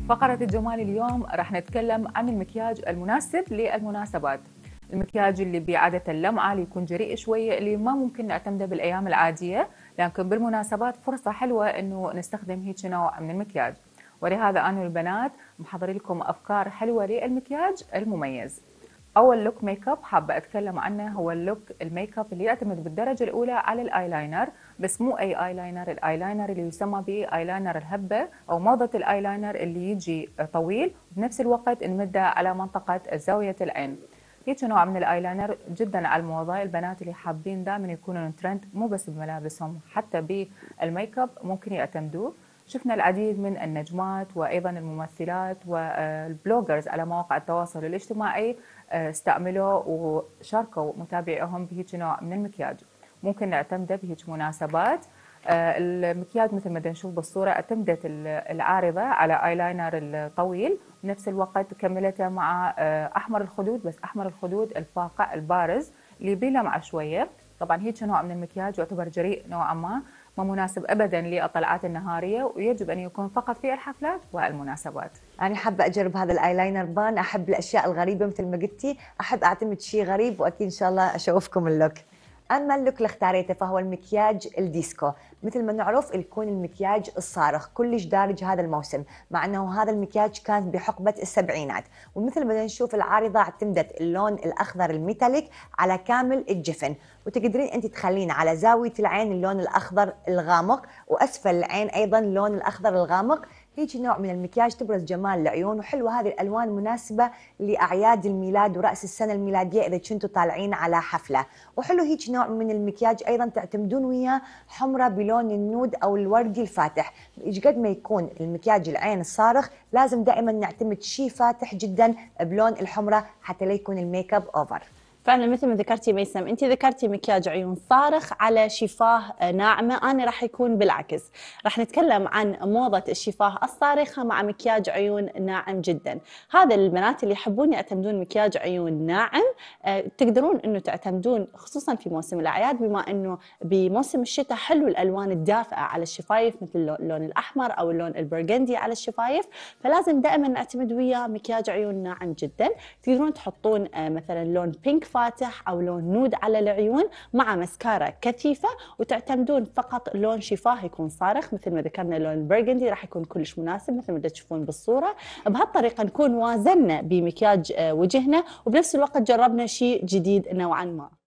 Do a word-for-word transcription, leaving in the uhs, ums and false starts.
فقرة الجمال اليوم راح نتكلم عن المكياج المناسب للمناسبات. المكياج اللي بعادة اللمعة، اللي يكون جريء شوية، اللي ما ممكن نعتمده بالأيام العادية، لكن بالمناسبات فرصة حلوة إنه نستخدم هيك نوع من المكياج. ولهذا أنا والبنات محضرين لكم أفكار حلوة للمكياج المميز. أول لوك ميك اب حابة أتكلم عنه هو اللوك الميك اب اللي يعتمد بالدرجة الأولى على الآيلاينر، بس مو أي آيلاينر، الآيلاينر اللي يسمى بآيلاينر الهبة أو موضة الآيلاينر اللي يجي طويل وبنفس الوقت نمده على منطقة زاوية العين. هيك نوع من الايلاينر جدا على الموضه، البنات اللي حابين دائما يكونوا ترند مو بس بملابسهم حتى بالميك اب ممكن يعتمدوه. شفنا العديد من النجمات وايضا الممثلات والبلوجرز على مواقع التواصل الاجتماعي استعملوا وشاركوا متابعيهم بهيك نوع من المكياج. ممكن نعتمده بهيك مناسبات. المكياج مثل ما نشوف بالصوره اعتمدت العارضه على ايلاينر الطويل، بنفس الوقت كملته مع احمر الخدود، بس احمر الخدود الفاقع البارز اللي بيلمع شويه. طبعا هيك نوع من المكياج يعتبر جريء نوعا ما، ما مناسب ابدا للطلعات النهاريه، ويجب ان يكون فقط في الحفلات والمناسبات. أنا حابة أجرب هذا الآيلاينر بان، أحب الأشياء الغريبة مثل ما قلتي، أحب أعتمد شيء غريب، وأكيد إن شاء الله أشوفكم اللوك. أما اللوك اللي اختاريته فهو المكياج الديسكو. مثل ما نعرف يكون المكياج الصارخ كلش دارج هذا الموسم، مع أنه هذا المكياج كان بحقبة السبعينات، ومثل ما نشوف العارضة اعتمدت اللون الأخضر الميتاليك على كامل الجفن، وتقدرين أنت تخلين على زاوية العين اللون الأخضر الغامق، وأسفل العين أيضا اللون الأخضر الغامق. هيك نوع من المكياج تبرز جمال العيون، وحلوة هذه الألوان مناسبة لأعياد الميلاد ورأس السنة الميلادية إذا كنتوا طالعين على حفلة. وحلو هيك نوع من المكياج أيضا تعتمدون وياه حمرة بلون النود أو الوردي الفاتح. إيش قد ما يكون المكياج العين الصارخ لازم دائما نعتمد شيء فاتح جدا بلون الحمرة حتى لا يكون الميك اب أوفر. فعلا مثل ما ذكرتي ميسم، انت ذكرتي مكياج عيون صارخ على شفاه ناعمه، انا راح يكون بالعكس، راح نتكلم عن موضه الشفاه الصارخه مع مكياج عيون ناعم جدا. هذا البنات اللي يحبون يعتمدون مكياج عيون ناعم أه تقدرون انه تعتمدون خصوصا في موسم الاعياد، بما انه بموسم الشتاء حلو الالوان الدافئه على الشفايف مثل اللون الاحمر او اللون البرغندي على الشفايف، فلازم دائما نعتمد وياه مكياج عيون ناعم جدا. تقدرون تحطون أه مثلا لون بينك فاتح او لون نود على العيون مع مسكارا كثيفه، وتعتمدون فقط لون شفاه يكون صارخ مثل ما ذكرنا اللون البرغندي راح يكون كلش مناسب مثل ما تشوفون بالصوره. بهالطريقه نكون وازنا بمكياج وجهنا وبنفس الوقت جربنا شيء جديد نوعا ما.